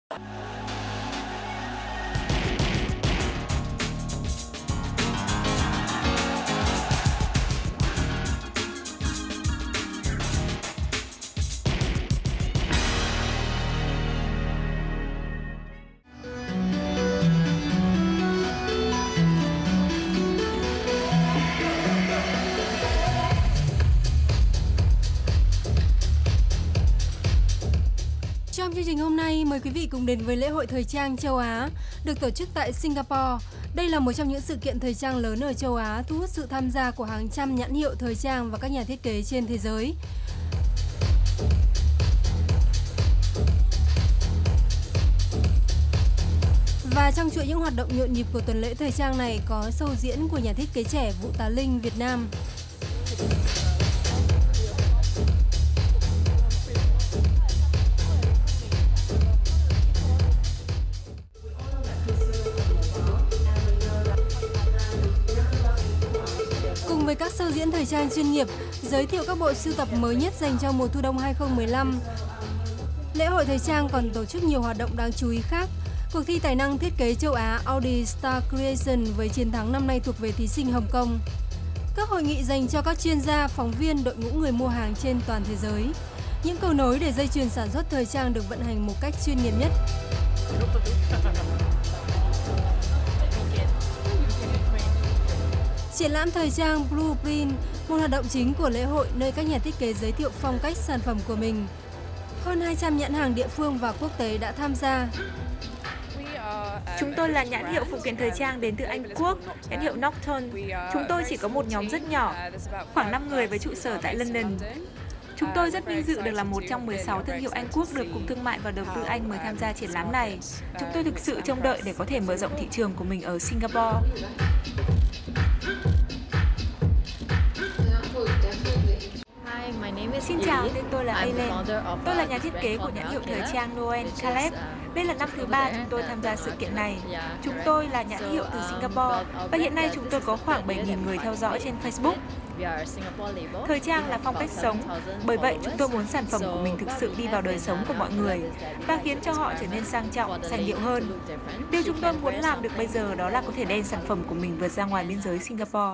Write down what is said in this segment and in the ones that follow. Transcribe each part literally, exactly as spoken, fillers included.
Trong chương trình hôm nay, mời quý vị cùng đến với lễ hội thời trang châu Á được tổ chức tại Singapore. Đây là một trong những sự kiện thời trang lớn ở châu Á, thu hút sự tham gia của hàng trăm nhãn hiệu thời trang và các nhà thiết kế trên thế giới. Và trong chuỗi những hoạt động nhộn nhịp của tuần lễ thời trang này có show diễn của nhà thiết kế trẻ Vũ Tá Linh Việt Nam. Cùng với các show diễn thời trang chuyên nghiệp, giới thiệu các bộ sưu tập mới nhất dành cho mùa thu đông hai không một lăm. Lễ hội thời trang còn tổ chức nhiều hoạt động đáng chú ý khác. Cuộc thi tài năng thiết kế châu Á Audi Star Creation với chiến thắng năm nay thuộc về thí sinh Hồng Kông. Các hội nghị dành cho các chuyên gia, phóng viên, đội ngũ người mua hàng trên toàn thế giới. Những cầu nối để dây chuyền sản xuất thời trang được vận hành một cách chuyên nghiệp nhất. Triển lãm thời trang Blueprint, một hoạt động chính của lễ hội nơi các nhà thiết kế giới thiệu phong cách sản phẩm của mình. Hơn hai trăm nhãn hàng địa phương và quốc tế đã tham gia. Chúng tôi là nhãn hiệu phụ kiện thời trang đến từ Anh Quốc, nhãn hiệu Nocturne. Chúng tôi chỉ có một nhóm rất nhỏ, khoảng năm người với trụ sở tại London. Chúng tôi rất vinh dự được là một trong mười sáu thương hiệu Anh Quốc được Cục Thương mại và Đầu tư Anh mời tham gia triển lãm này. Chúng tôi thực sự trông đợi để có thể mở rộng thị trường của mình ở Singapore. Xin chào, tên tôi là Aileen. Tôi là nhà thiết kế của nhãn hiệu thời trang Noel Caleb. Đây là năm thứ ba chúng tôi tham gia sự kiện này. Chúng tôi là nhãn hiệu từ Singapore và hiện nay chúng tôi có khoảng bảy nghìn người theo dõi trên Facebook. Thời trang là phong cách sống, bởi vậy chúng tôi muốn sản phẩm của mình thực sự đi vào đời sống của mọi người và khiến cho họ trở nên sang trọng, sành điệu hơn. Điều chúng tôi muốn làm được bây giờ đó là có thể đem sản phẩm của mình vượt ra ngoài biên giới Singapore.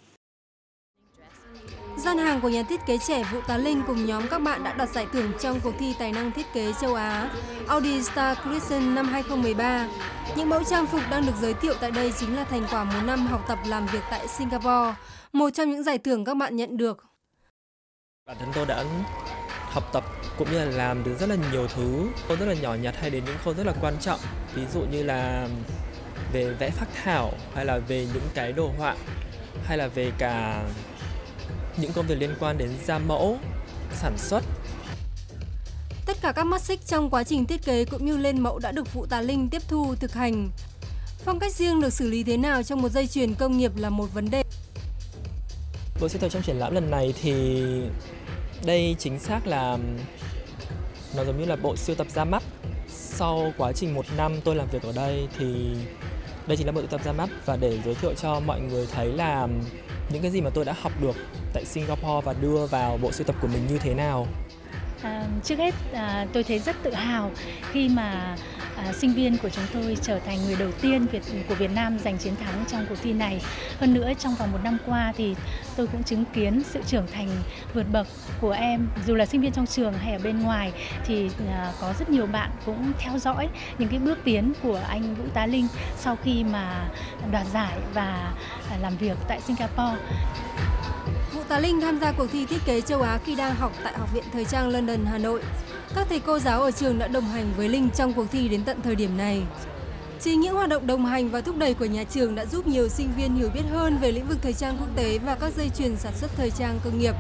Gian hàng của nhà thiết kế trẻ Vũ Tá Linh cùng nhóm các bạn đã đoạt giải thưởng trong cuộc thi tài năng thiết kế châu Á Audi Star Creation năm hai không một ba. Những mẫu trang phục đang được giới thiệu tại đây chính là thành quả một năm học tập làm việc tại Singapore, một trong những giải thưởng các bạn nhận được. Bản thân tôi đã học tập cũng như là làm được rất là nhiều thứ, khâu rất là nhỏ nhặt hay đến những khâu rất là quan trọng, ví dụ như là về vẽ phác thảo hay là về những cái đồ họa hay là về cả những công việc liên quan đến ra mẫu, sản xuất. Tất cả các mắt xích trong quá trình thiết kế cũng như lên mẫu đã được Vũ Tá Linh tiếp thu, thực hành. Phong cách riêng được xử lý thế nào trong một dây chuyền công nghiệp là một vấn đề. Bộ sưu tập trong triển lãm lần này thì đây chính xác là nó giống như là bộ sưu tập ra mắt. Sau quá trình một năm tôi làm việc ở đây thì đây chính là bộ sưu tập ra mắt và để giới thiệu cho mọi người thấy là những cái gì mà tôi đã học được tại Singapore và đưa vào bộ sưu tập của mình như thế nào. À, trước hết à, tôi thấy rất tự hào khi mà à, sinh viên của chúng tôi trở thành người đầu tiên Việt, của Việt Nam giành chiến thắng trong cuộc thi này. Hơn nữa trong vòng một năm qua thì tôi cũng chứng kiến sự trưởng thành vượt bậc của em. Dù là sinh viên trong trường hay ở bên ngoài thì à, có rất nhiều bạn cũng theo dõi những cái bước tiến của anh Vũ Tá Linh sau khi mà đoạt giải và à, làm việc tại Singapore. Vũ Tá Linh tham gia cuộc thi thiết kế châu Á khi đang học tại Học viện Thời trang London, Hà Nội. Các thầy cô giáo ở trường đã đồng hành với Linh trong cuộc thi đến tận thời điểm này. Chính những hoạt động đồng hành và thúc đẩy của nhà trường đã giúp nhiều sinh viên hiểu biết hơn về lĩnh vực thời trang quốc tế và các dây chuyền sản xuất thời trang công nghiệp.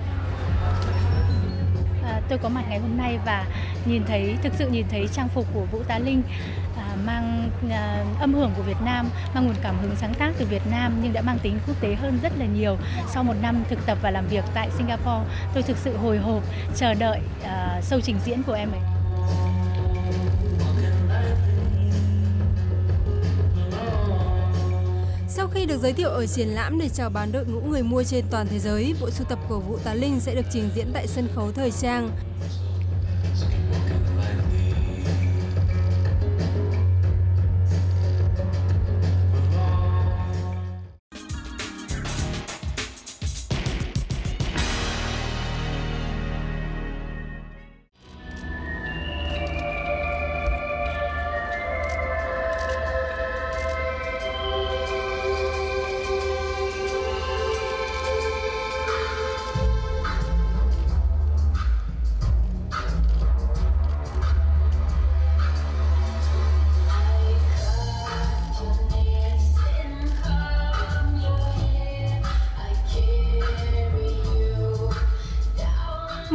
À, tôi có mặt ngày hôm nay và nhìn thấy thực sự nhìn thấy trang phục của Vũ Tá Linh à, mang à, âm hưởng của Việt Nam, mang nguồn cảm hứng sáng tác từ Việt Nam nhưng đã mang tính quốc tế hơn rất là nhiều. Sau một năm thực tập và làm việc tại Singapore, tôi thực sự hồi hộp chờ đợi à, show trình diễn của em ấy. Sau khi được giới thiệu ở triển lãm để chào bán đội ngũ người mua trên toàn thế giới, bộ sưu tập của Vũ Tá Linh sẽ được trình diễn tại sân khấu thời trang.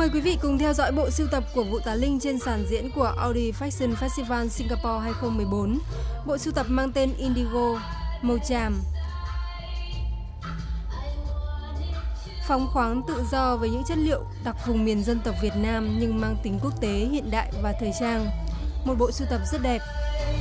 Mời quý vị cùng theo dõi bộ sưu tập của Vũ Tá Linh trên sàn diễn của Audi Fashion Festival Singapore hai không một bốn. Bộ sưu tập mang tên Indigo, màu tràm. Phóng khoáng tự do với những chất liệu đặc vùng miền dân tộc Việt Nam nhưng mang tính quốc tế, hiện đại và thời trang. Một bộ sưu tập rất đẹp.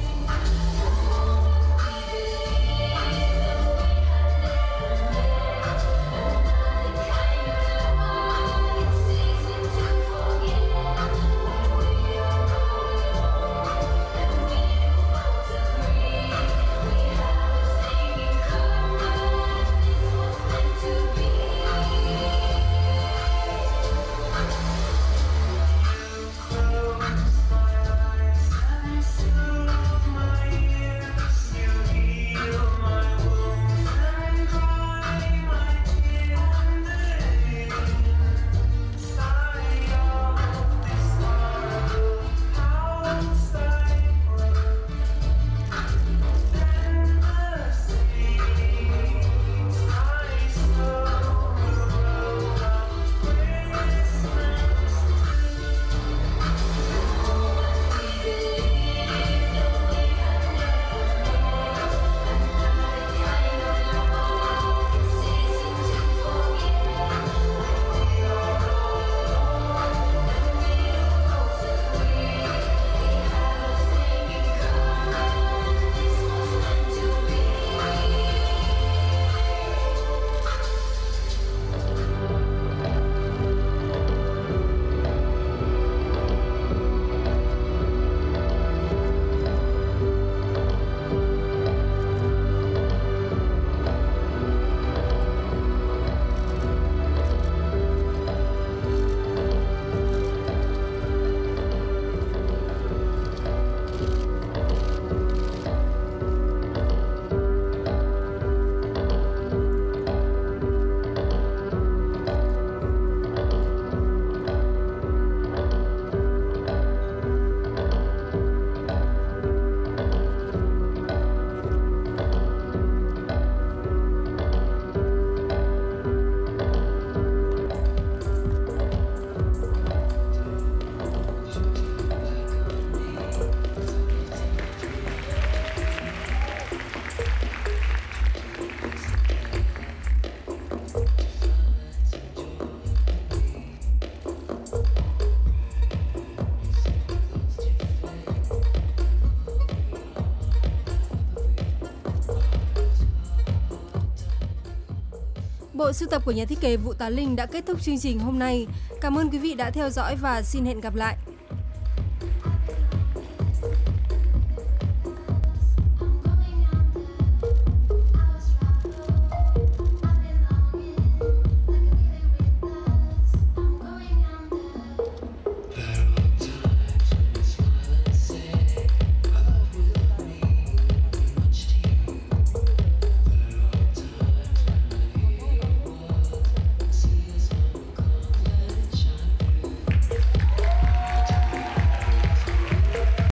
Bộ sưu tập của nhà thiết kế Vũ Tá Linh đã kết thúc chương trình hôm nay. Cảm ơn quý vị đã theo dõi và xin hẹn gặp lại.